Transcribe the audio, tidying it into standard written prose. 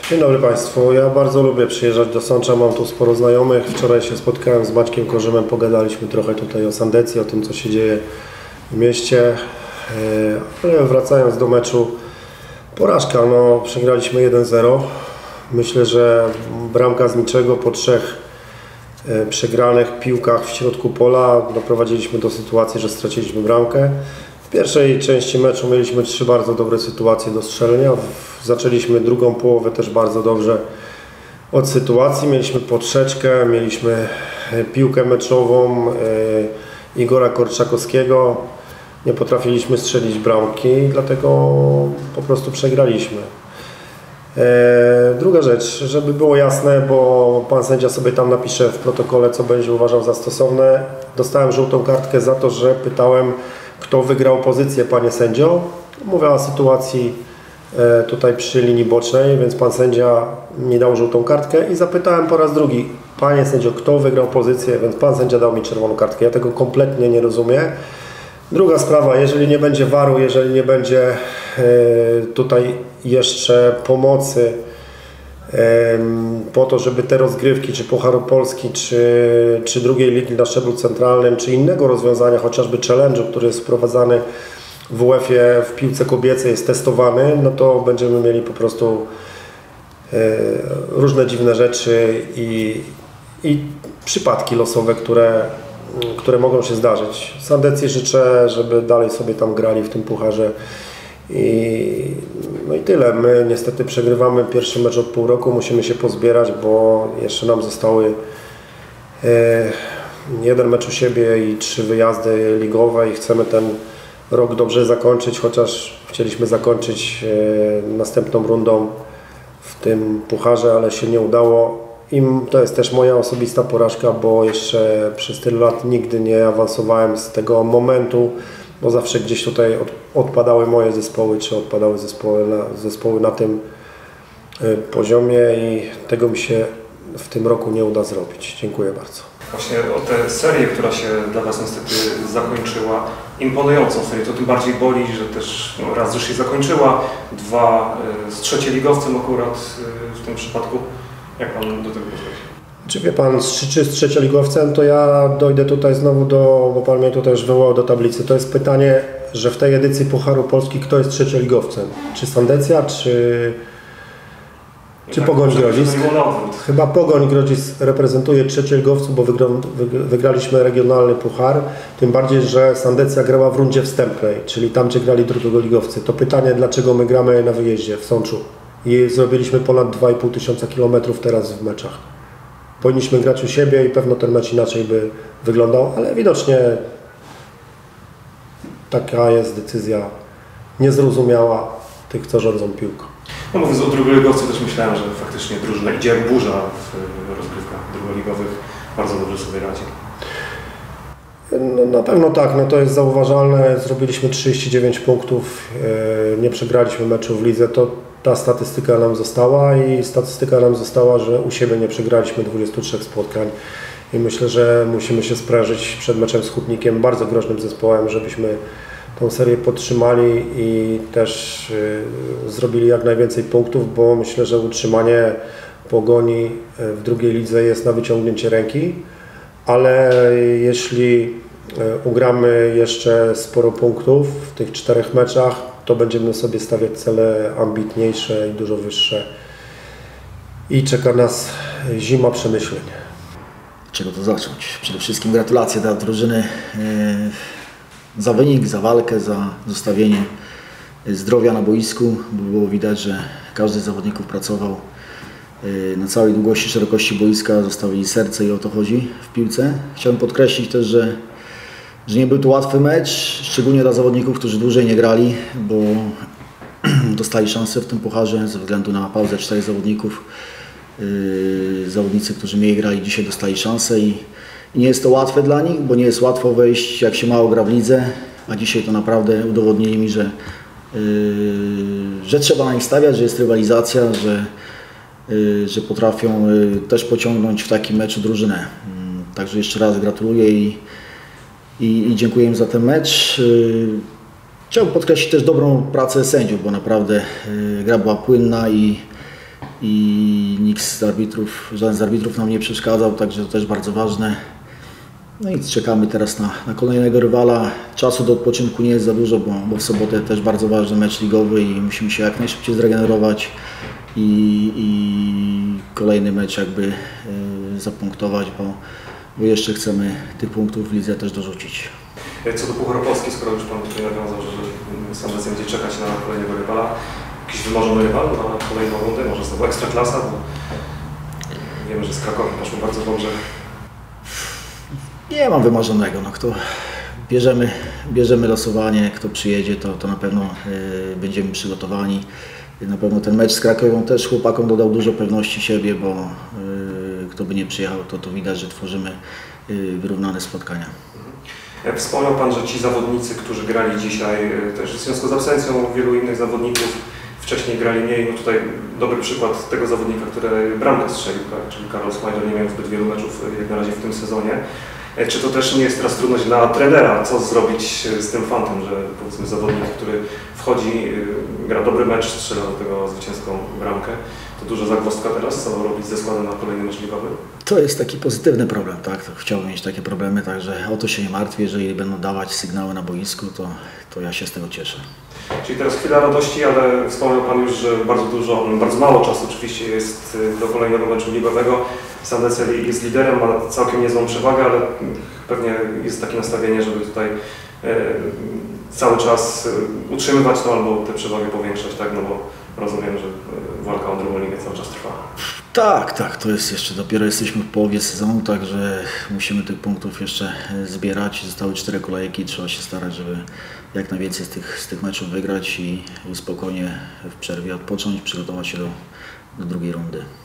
Dzień dobry Państwu. Ja bardzo lubię przyjeżdżać do Sącza, mam tu sporo znajomych. Wczoraj się spotkałem z Maćkiem Korzymem, pogadaliśmy trochę tutaj o Sandecji, o tym co się dzieje w mieście. Ale wracając do meczu, porażka, no przegraliśmy 1-0. Myślę, że bramka z niczego po 3 przegranych piłkach w środku pola doprowadziliśmy do sytuacji, że straciliśmy bramkę. W pierwszej części meczu mieliśmy 3 bardzo dobre sytuacje do strzelenia. Zaczęliśmy drugą połowę też bardzo dobrze od sytuacji. Mieliśmy poprzeczkę, mieliśmy piłkę meczową Igora Korczakowskiego. Nie potrafiliśmy strzelić bramki, dlatego po prostu przegraliśmy. Druga rzecz, żeby było jasne, bo pan sędzia sobie tam napisze w protokole, co będzie uważał za stosowne. Dostałem żółtą kartkę za to, że pytałem, kto wygrał pozycję, panie sędzio. Mówię o sytuacji tutaj przy linii bocznej, więc pan sędzia mi dał żółtą kartkę i zapytałem po raz drugi, panie sędzio, kto wygrał pozycję, więc pan sędzia dał mi czerwoną kartkę. Ja tego kompletnie nie rozumiem. Druga sprawa, jeżeli nie będzie VAR-u, jeżeli nie będzie tutaj jeszcze pomocy po to, żeby te rozgrywki, czy Pucharu Polski, czy drugiej ligi na szczeblu centralnym, czy innego rozwiązania, chociażby challenge'u, który jest wprowadzany w UEFA w piłce kobiecej, jest testowany, no to będziemy mieli po prostu różne dziwne rzeczy i przypadki losowe, które mogą się zdarzyć. Sandecji życzę, żeby dalej sobie tam grali w tym pucharze. No i tyle. My niestety przegrywamy pierwszy mecz od pół roku, musimy się pozbierać, bo jeszcze nam zostały 1 mecz u siebie i 3 wyjazdy ligowe i chcemy ten rok dobrze zakończyć, chociaż chcieliśmy zakończyć następną rundą w tym pucharze, ale się nie udało. I to jest też moja osobista porażka, bo jeszcze przez tyle lat nigdy nie awansowałem z tego momentu, bo zawsze gdzieś tutaj odpadały moje zespoły, czy odpadały zespoły na tym poziomie i tego mi się w tym roku nie uda zrobić. Dziękuję bardzo. Właśnie o tę serię, która się dla Was niestety zakończyła, imponującą serię, to tym bardziej boli, że też raz już się zakończyła, 2 z trzecioligowcem akurat w tym przypadku. Jak Pan do tego podchodzi? Czy wie Pan, czy z trzecioligowcem, to ja dojdę tutaj znowu bo Pan mnie tutaj już wywołał do tablicy. To jest pytanie, że w tej edycji Pucharu Polski kto jest trzecioligowcem? Czy Sandecja, czy Pogoń Grodzisk? Chyba Pogoń Grodzisk reprezentuje trzecioligowców, bo wygraliśmy regionalny puchar. Tym bardziej, że Sandecja grała w rundzie wstępnej, czyli tam, gdzie grali drugoligowcy. To pytanie, dlaczego my gramy na wyjeździe w Sączu i zrobiliśmy ponad 2500 km teraz w meczach. Powinniśmy grać u siebie i pewno ten mecz inaczej by wyglądał, ale widocznie taka jest decyzja niezrozumiała tych, co rządzą piłką. No mówiąc o drugoligowcu, też myślałem, że faktycznie drużyna idzie jak burza w rozgrywkach drugoligowych. Bardzo dobrze sobie radzi. No, na pewno tak, no to jest zauważalne. Zrobiliśmy 39 punktów, nie przegraliśmy meczu w lidze. Ta statystyka nam została i statystyka nam została, że u siebie nie przegraliśmy 23 spotkań i myślę, że musimy się sprężyć przed meczem z Hutnikiem, bardzo groźnym zespołem, żebyśmy tą serię podtrzymali i też zrobili jak najwięcej punktów, bo myślę, że utrzymanie Pogoni w drugiej lidze jest na wyciągnięcie ręki, ale jeśli ugramy jeszcze sporo punktów w tych 4 meczach, to będziemy sobie stawiać cele ambitniejsze i dużo wyższe i czeka nas zima przemyśleń. Czego to zacząć? Przede wszystkim gratulacje dla drużyny za wynik, za walkę, za zostawienie zdrowia na boisku, bo było widać, że każdy z zawodników pracował na całej długości, szerokości boiska, zostawili serce i o to chodzi w piłce. Chciałbym podkreślić też, że nie był to łatwy mecz, szczególnie dla zawodników, którzy dłużej nie grali, bo dostali szansę w tym pucharze ze względu na pauzę 4 zawodników. Zawodnicy, którzy mniej grali, dzisiaj dostali szansę i nie jest to łatwe dla nich, bo nie jest łatwo wejść, jak się mało gra w lidze, a dzisiaj to naprawdę udowodnili mi, że trzeba na nich stawiać, że jest rywalizacja, że potrafią też pociągnąć w takim meczu drużynę. Także jeszcze raz gratuluję i dziękuję im za ten mecz. Chciałbym podkreślić też dobrą pracę sędziów, bo naprawdę gra była płynna i i nikt z arbitrów, żaden z arbitrów nam nie przeszkadzał, także to też bardzo ważne. No i czekamy teraz na kolejnego rywala. Czasu do odpoczynku nie jest za dużo, bo w sobotę też bardzo ważny mecz ligowy i musimy się jak najszybciej zregenerować i kolejny mecz jakby zapunktować, bo jeszcze chcemy tych punktów w lidze też dorzucić. Co do Pucharu Polski, skoro już Pan tutaj nawiązał, że Sandecja będzie czekać na kolejnego rywala, jakiś wymarzony rywal na kolejną rundę, może znowu Ekstraklasa, bo wiemy, że z Krakowem poszło bardzo dobrze. Nie mam wymarzonego, no kto bierzemy losowanie, kto przyjedzie, to na pewno będziemy przygotowani. Na pewno ten mecz z Krakowem też chłopakom dodał dużo pewności siebie, bo kto by nie przyjechał, to widać, że tworzymy wyrównane spotkania. Wspomniał Pan, że ci zawodnicy, którzy grali dzisiaj, też w związku z absencją wielu innych zawodników, wcześniej grali mniej. No tutaj dobry przykład tego zawodnika, który bramkę strzelił, czyli Karol Smajdor, nie miał zbyt wielu meczów jak na razie w tym sezonie. Czy to też nie jest teraz trudność dla trenera, co zrobić z tym fantem, że powiedzmy zawodnik, który wchodzi, gra dobry mecz, strzela do tego zwycięską bramkę, to duża zagwozdka teraz, co robić ze składem na kolejny mecz ligowy? To jest taki pozytywny problem, tak? Chciałbym mieć takie problemy, także o to się nie martwię. Jeżeli będą dawać sygnały na boisku, to ja się z tego cieszę. Czyli teraz chwila radości, ale wspomniał Pan już, że bardzo mało czasu oczywiście jest do kolejnego meczu ligowego. Sandecja jest liderem, ma całkiem niezłą przewagę, ale pewnie jest takie nastawienie, żeby tutaj cały czas utrzymywać to albo tę przewagę powiększać, tak? No bo rozumiem, że walka o drugą ligę cały czas trwa. Tak, to jest jeszcze, dopiero jesteśmy w połowie sezonu, także musimy tych punktów jeszcze zbierać. Zostały 4 kolejki, trzeba się starać, żeby jak najwięcej z tych meczów wygrać i spokojnie w przerwie odpocząć, przygotować się do drugiej rundy.